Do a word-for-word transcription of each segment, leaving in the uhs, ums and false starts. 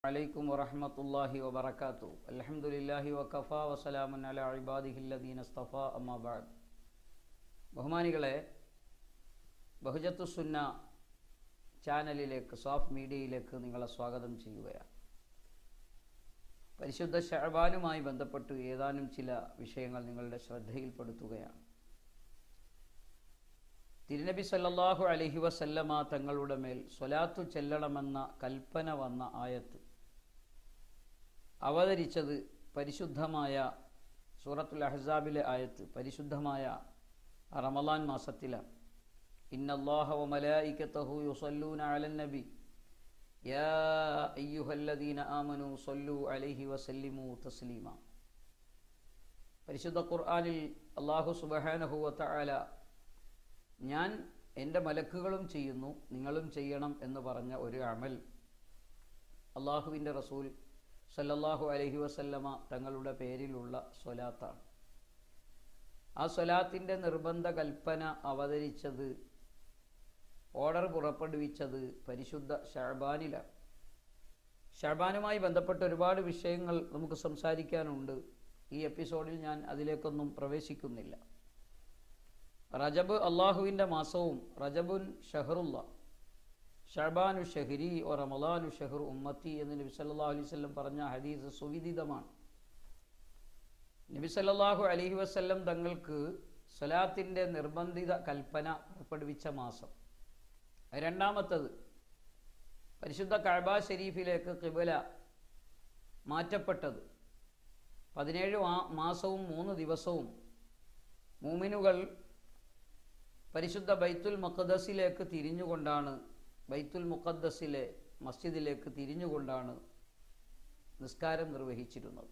عليكم ورحمة الله وبركاته الحمد لله وكفى وسلام على عباده الذين اصطفى أما بعد ബഹുമാനികളെ ബഹുജത്തു സുന്ന ചാനലിലേക്ക് സോഫ് മീഡിയയിലേക്ക് നിങ്ങളെ സ്വാഗതം ചെയ്യുകയാണ്. പരിശുദ്ധ ശഅബാനുമായി ബന്ധപ്പെട്ട് ഏതാനും ചില വിഷയങ്ങൾ നിങ്ങളുടെ ശ്രദ്ധയിൽപ്പെടുത്തുകയാണ്. തിരുനബി സല്ലല്ലാഹു അലൈഹി വസല്ലമ തങ്ങളുടെ മേൽ സ്വലാത്തു ചെല്ലണമെന്ന കൽപ്പന വന്ന ആയത്ത് അവതരിച്ചത് പരിശുദ്ധമായ സൂറത്തുൽ അഹ്സാബിലെ ആയത്ത് പരിശുദ്ധമായ റമളാൻ മാസത്തിലാണ്. ഇന്നല്ലാഹ വ മലായികതഹു യുസല്ലൂന അലൻ നബി യാ അയ്യുഹല്ലദീന ആമനൂ സ്വല്ലു അലൈഹി വസല്ലിമു തസ്ലീമ. പരിശുദ്ധ ഖുർആനിൽ അല്ലാഹു സുബ്ഹാനഹു വ തആല ഞാൻ എൻ്റെ മലക്കുകളും ചെയ്യുന്നു നിങ്ങളും ചെയ്യണം എന്ന് പറഞ്ഞ ഒരു അമൽ അള്ളാഹുവിൻ്റെ റസൂൽ സല്ലല്ലാഹു അലൈഹി വസല്ലമ തങ്ങളുടെ പേരിലുള്ള സ്വലാത്താണ്. ആ സ്വലാത്തിൻ്റെ നിർബന്ധ കൽപ്പന അവതരിച്ചത്, ഓർഡർ പുറപ്പെടുവിച്ചത് പരിശുദ്ധ ശഅബാനിലാണ്. ശഅബാനുമായി ബന്ധപ്പെട്ട ഒരുപാട് വിഷയങ്ങൾ നമുക്ക് സംസാരിക്കാനുണ്ട്. ഈ എപ്പിസോഡിൽ ഞാൻ അതിലേക്കൊന്നും പ്രവേശിക്കുന്നില്ല. റജബ് അള്ളാഹുവിൻ്റെ മാസവും റജബുൻ ഷഹറുള്ള ഷഅബാനു ഷഹരി ഓ റമളാനു ഷഹറു ഉമ്മത്തി എന്ന് നബി സല്ലല്ലാഹു അലൈഹി വസല്ലം പറഞ്ഞ ഹദീസ് സുവിദിതമാണ്. നബി സല്ലല്ലാഹു അലൈഹി വസല്ലം തങ്ങൾക്ക് സ്വലാത്തിൻ്റെ നിർബന്ധിത കൽപ്പന പുറപ്പെടുവിച്ച മാസം. രണ്ടാമത്തത് പരിശുദ്ധ കഅബ ശരീഫിലേക്ക് ഖിബല മാറ്റപ്പെട്ടത്. പതിനേഴ് മാസവും മൂന്ന് ദിവസവും മൂമിനുകൾ പരിശുദ്ധ ബൈത്തുൽ മുഖദ്ദസിലേക്ക് തിരിഞ്ഞുകൊണ്ടാണ് ബൈത്തുൽ മുഖദ്ദസിലെ മസ്ജിദിലേക്ക് തിരിഞ്ഞുകൊണ്ടാണ് നിസ്കാരം നിർവഹിച്ചിരുന്നത്.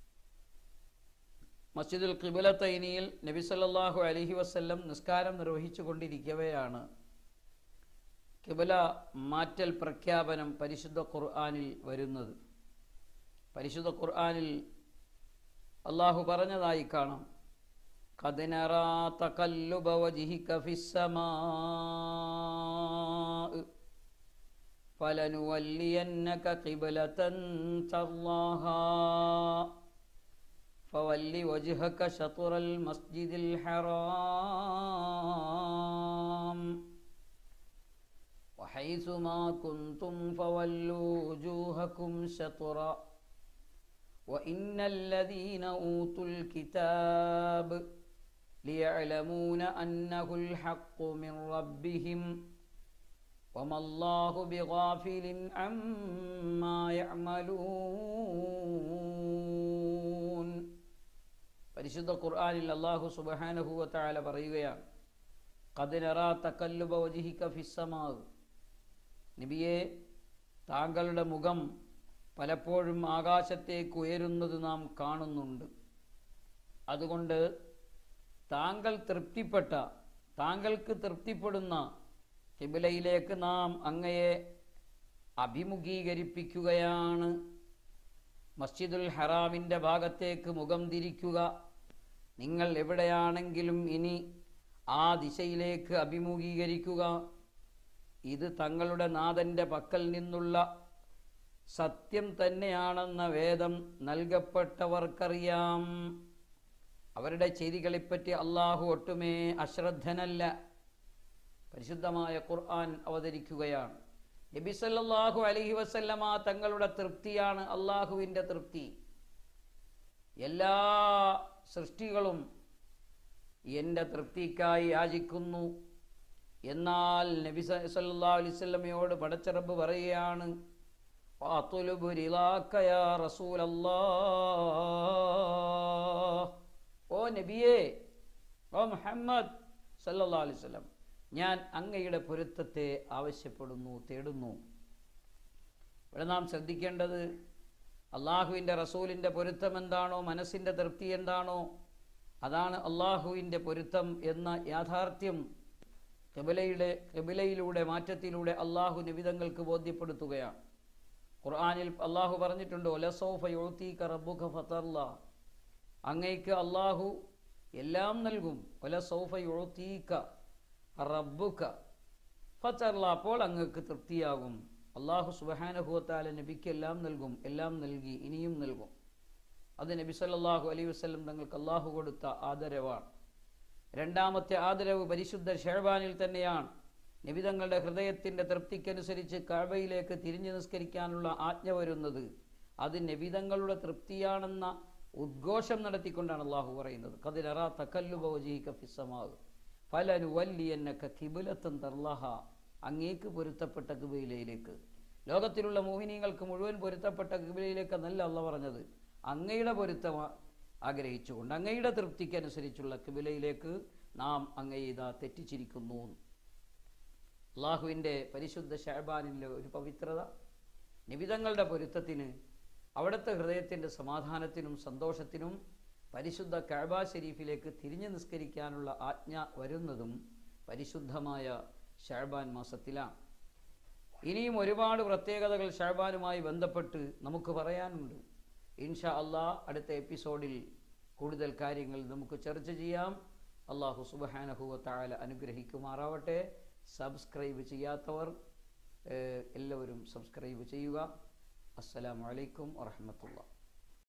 മസ്ജിദുൽ ഖിബലത്തൈനിയിൽ നബി സല്ലല്ലാഹു അലൈഹി വസല്ലം നിസ്കാരം നിർവഹിച്ചു കൊണ്ടിരിക്കവെയാണ് ഖിബല മാറ്റൽ പ്രഖ്യാപനം പരിശുദ്ധ ഖുർആനിൽ വരുന്നത്. പരിശുദ്ധ ഖുർആനിൽ അള്ളാഹു പറഞ്ഞതായി കാണാം, قد نرى تقلب وجهك في السماء فلنولينك قبلة ترضاها فول وجهك شطر المسجد الحرام وحيث ما كنتم فولوا وجوهكم شطرا وإن الذين أوتوا الكتاب ليعلمون أنه الحق من ربهم وما الله بغافل عما يعملون. പരിശുദ്ധ ഖുർആനിൽ അല്ലാഹു സുബ്ഹാനഹു വ തആല പറയുകയാണ്, ഖദ് നറാ തഖല്ലുബ വജ്ഹിക ഫിസ്സമാ. നബിയെ, താങ്കളുടെ മുഖം പലപ്പോഴും ആകാശത്തേക്ക് ഉയരുന്നത് നാം കാണുന്നുണ്ട്. അതുകൊണ്ട് താങ്കൾ തൃപ്തിപ്പെട്ട താങ്കൾക്ക് തൃപ്തിപ്പെടുന്ന ഖിബലയിലേക്ക് നാം അങ്ങയെ അഭിമുഖീകരിപ്പിക്കുകയാണ്. മസ്ജിദുൽ ഹറാമിൻ്റെ ഭാഗത്തേക്ക് മുഖം തിരിക്കുക. നിങ്ങൾ എവിടെയാണെങ്കിലും ഇനി ആ ദിശയിലേക്ക് അഭിമുഖീകരിക്കുക. ഇത് തങ്ങളുടെ നാഥൻ്റെ പക്കൽ നിന്നുള്ള സത്യം തന്നെയാണെന്ന വേദം നൽകപ്പെട്ടവർക്കറിയാം. അവരുടെ ചെയ്തികളെപ്പറ്റി അള്ളാഹു ഒട്ടുമേ അശ്രദ്ധനല്ല. പരിശുദ്ധമായ ഖുർആൻ അവതരിക്കുകയാണ്. നബി സല്ലല്ലാഹു അലൈഹി വസല്ലമ തങ്ങളുടെ തൃപ്തിയാണ് അള്ളാഹുവിൻ്റെ തൃപ്തി. എല്ലാ സൃഷ്ടികളും എൻ്റെ തൃപ്തിക്കായി യാചിക്കുന്നു. എന്നാൽ നബി സല്ലല്ലാഹു അലൈഹി വസല്ലമയോട് പടച്ച റബ്ബ് പറയുകയാണ്, ഫഅത്ലുബു റിളാക യാ റസൂലല്ലാഹ്. ഓ നബിയേ, ഓ മുഹമ്മദ് സല്ലല്ലാഹു അലൈഹി വസല്ലം, ഞാൻ അങ്ങയുടെ പൊരുത്തത്തെ ആവശ്യപ്പെടുന്നു, തേടുന്നു. ഇവിടെ നാം ശ്രദ്ധിക്കേണ്ടത് അള്ളാഹുവിൻ്റെ റസൂലിൻ്റെ പൊരുത്തം എന്താണോ, മനസ്സിൻ്റെ തൃപ്തി എന്താണോ, അതാണ് അള്ളാഹുവിൻ്റെ പൊരുത്തം എന്ന യാഥാർത്ഥ്യം ഖിബലയുടെ ഖിബലയിലൂടെ മാറ്റത്തിലൂടെ അള്ളാഹു നിബിതങ്ങൾക്ക് ബോധ്യപ്പെടുത്തുകയാണ്. ഖുർആനിൽ അള്ളാഹു പറഞ്ഞിട്ടുണ്ട്, ഒലസൗഫ യുഅ്തീക റബ്ബുക ഫതർല. അങ്ങയ്ക്ക് അള്ളാഹു എല്ലാം നൽകും. ഒലസൗഫ യുഅ്തീക റബ്ബുക ഫതർല. അപ്പോൾ അങ്ങക്ക് തൃപ്തിയാകും. അള്ളാഹു സുബ്ഹാനഹു വ തആല നബിക്ക് എല്ലാം നൽകും, എല്ലാം നൽകി, ഇനിയും നൽകും. അത് നബി സല്ലല്ലാഹു അലൈഹി വസല്ലം തങ്ങൾക്ക് അള്ളാഹു കൊടുത്ത ആദരവാണ്. രണ്ടാമത്തെ ആദരവ് പരിശുദ്ധ ശഅബാനിൽ തന്നെയാണ്. നബി തങ്ങളുടെ ഹൃദയത്തിൻ്റെ തൃപ്തിക്കനുസരിച്ച് കഅബയിലേക്ക് തിരിഞ്ഞു നിസ്കരിക്കാനുള്ള ആജ്ഞ വരുന്നത് അത് നബി തങ്ങളുടെ തൃപ്തിയാണെന്ന ഉദ്ഘോഷം നടത്തിക്കൊണ്ടാണ് അള്ളാഹു പറയുന്നത്. ഖദ് നറാ തഖല്ലുബ വജ്ഹിക ഫിസ്സമാ ഫലനുവല്ലിയന്നക ഖിബ്ലതൻ തർളഹ, അങ്ങേക്ക് പൊരുത്തപ്പെട്ട ഖിബ്ലയിലേക്ക്, ലോകത്തിലുള്ള മുഅ്മിനീങ്ങൾക്ക് മുഴുവൻ പൊരുത്തപ്പെട്ട ഖിബ്ലയിലേക്ക് എന്നല്ല അള്ളാഹു പറഞ്ഞത്, അങ്ങയുടെ പൊരുത്തം ആഗ്രഹിച്ചുകൊണ്ട് അങ്ങയുടെ തൃപ്തിക്കനുസരിച്ചുള്ള ഖിബ്ലയിലേക്ക് നാം അങ്ങയെ ഇതാ തെറ്റിച്ചിരിക്കുന്നു. അള്ളാഹുവിൻ്റെ പരിശുദ്ധ ശഅബാനിലെ ഒരു പവിത്രത, നിബിതങ്ങളുടെ പൊരുത്തത്തിന്, അവിടുത്തെ ഹൃദയത്തിൻ്റെ സമാധാനത്തിനും സന്തോഷത്തിനും പരിശുദ്ധ കഅബ ശരീഫിലേക്ക് തിരിഞ്ഞു നിസ്കരിക്കാനുള്ള ആജ്ഞ വരുന്നതും പരിശുദ്ധമായ ശഅബാൻ മാസത്തിലാണ്. ഇനിയും ഒരുപാട് പ്രത്യേകതകൾ ശഅബാനുമായി ബന്ധപ്പെട്ട് നമുക്ക് പറയാനുണ്ട്. ഇൻഷാ അള്ളാഹ് അടുത്ത എപ്പിസോഡിൽ കൂടുതൽ കാര്യങ്ങൾ നമുക്ക് ചർച്ച ചെയ്യാം. അള്ളാഹു സുബ്ഹാനഹു വ തആല അനുഗ്രഹിക്കുമാറാവട്ടെ. സബ്സ്ക്രൈബ് ചെയ്യാത്തവർ എല്ലാവരും സബ്സ്ക്രൈബ് ചെയ്യുക. അസ്സലാമു അലൈക്കും വറഹ്മത്തുള്ളാഹി.